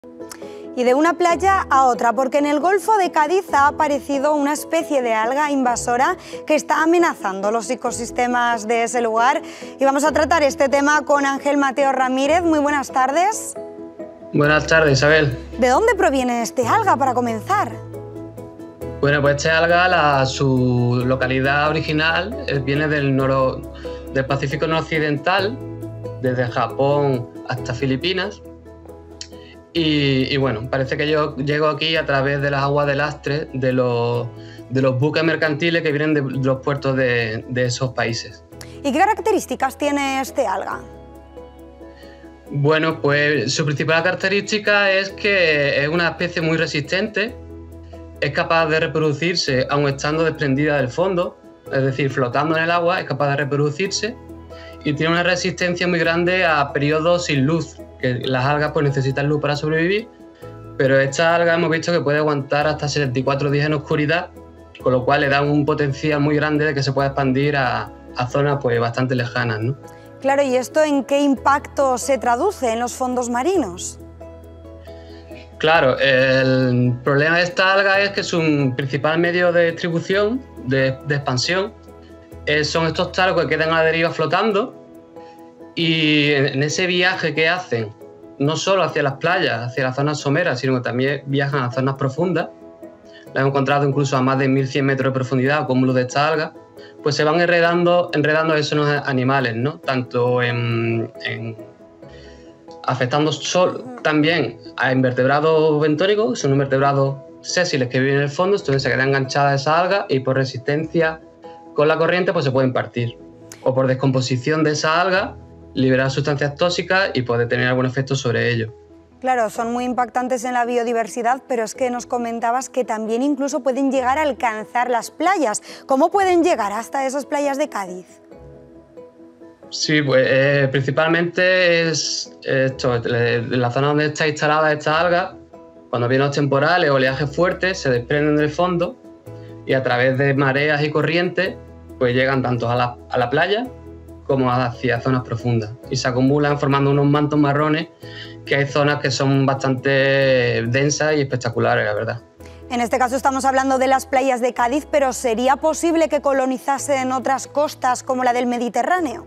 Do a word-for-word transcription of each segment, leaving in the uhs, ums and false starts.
Y de una playa a otra, porque en el Golfo de Cádiz ha aparecido una especie de alga invasora que está amenazando los ecosistemas de ese lugar. Y vamos a tratar este tema con Ángel Mateo Ramírez. Muy buenas tardes. Buenas tardes, Isabel. ¿De dónde proviene este alga, para comenzar? Bueno, pues este alga, la, su localidad original eh, viene del, noro, del Pacífico noroccidental, desde Japón hasta Filipinas. Y, y bueno, parece que yo llego aquí a través de las aguas de lastre de los, de los buques mercantiles que vienen de los puertos de, de esos países. ¿Y qué características tiene este alga? Bueno, pues su principal característica es que es una especie muy resistente, es capaz de reproducirse aun estando desprendida del fondo, es decir, flotando en el agua, es capaz de reproducirse y tiene una resistencia muy grande a periodos sin luz, que las algas pues necesitan luz para sobrevivir, pero esta alga hemos visto que puede aguantar hasta setenta y cuatro días en oscuridad, con lo cual le da un potencial muy grande de que se pueda expandir a, a zonas pues bastante lejanas, ¿no? Claro, ¿y esto en qué impacto se traduce en los fondos marinos? Claro, el problema de esta alga es que su principal medio de distribución, de, de expansión, eh, son estos talcos que quedan a la deriva flotando, y en, en ese viaje que hacen, no solo hacia las playas, hacia las zonas someras, sino que también viajan a zonas profundas, la hemos encontrado incluso a más de mil cien metros de profundidad, cúmulos de esta alga, pues se van enredando, enredando esos animales, ¿no? Tanto en, en afectando sol, también a invertebrados bentónicos, que son invertebrados sésiles que viven en el fondo, entonces se quedan enganchadas esa alga y por resistencia con la corriente pues se pueden partir. O por descomposición de esa alga, liberar sustancias tóxicas y puede tener algún efecto sobre ello. Claro, son muy impactantes en la biodiversidad, pero es que nos comentabas que también incluso pueden llegar a alcanzar las playas. ¿Cómo pueden llegar hasta esas playas de Cádiz? Sí, pues eh, principalmente es esto, la zona donde está instalada esta alga, cuando vienen los temporales o oleajes fuertes, se desprenden del fondo y a través de mareas y corrientes pues llegan tanto a la, a la playa como hacia zonas profundas y se acumulan formando unos mantos marrones, que hay zonas que son bastante densas y espectaculares, la verdad. En este caso estamos hablando de las playas de Cádiz, pero ¿sería posible que colonizasen otras costas como la del Mediterráneo?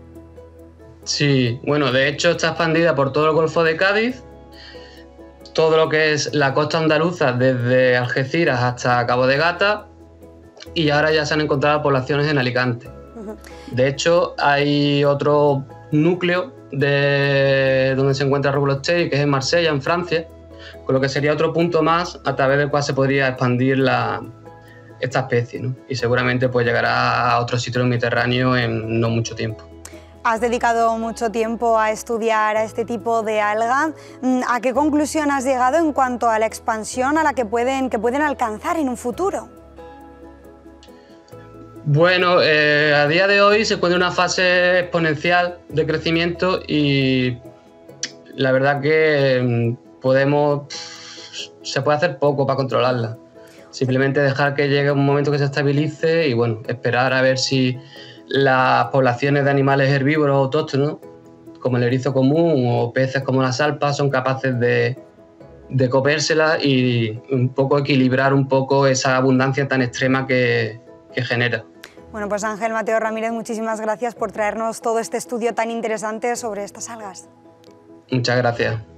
Sí, bueno, de hecho está expandida por todo el Golfo de Cádiz, todo lo que es la costa andaluza, desde Algeciras hasta Cabo de Gata, y ahora ya se han encontrado poblaciones en Alicante. Uh-huh. De hecho, hay otro núcleo de donde se encuentra Rublosteria, que es en Marsella, en Francia, con lo que sería otro punto más a través del cual se podría expandir la, esta especie, ¿no? Y seguramente pues llegará a otros sitios del Mediterráneo en no mucho tiempo. Has dedicado mucho tiempo a estudiar a este tipo de alga. ¿A qué conclusión has llegado en cuanto a la expansión a la que pueden, que pueden alcanzar en un futuro? Bueno, eh, a día de hoy se encuentra en una fase exponencial de crecimiento y la verdad que podemos, se puede hacer poco para controlarla. Simplemente dejar que llegue un momento que se estabilice y bueno, esperar a ver si las poblaciones de animales herbívoros autóctonos, como el erizo común o peces como las salpas, son capaces de, de comérselas y un poco equilibrar un poco esa abundancia tan extrema que, que genera. Bueno, pues Ángel Mateo Ramírez, muchísimas gracias por traernos todo este estudio tan interesante sobre estas algas. Muchas gracias.